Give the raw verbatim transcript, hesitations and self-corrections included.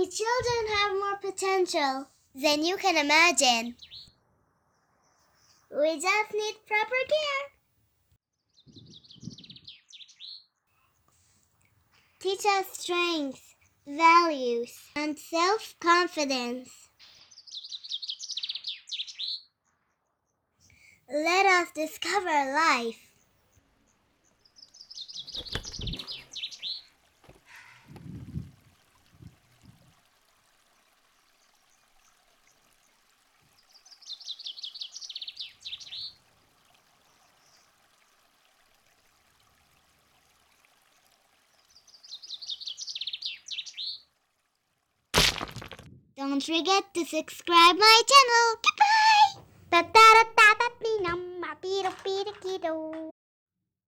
children have more potential than you can imagine. We just need proper care. Teach us strength, values, and self-confidence. Let us discover life. Don't forget to subscribe my channel. Goodbye!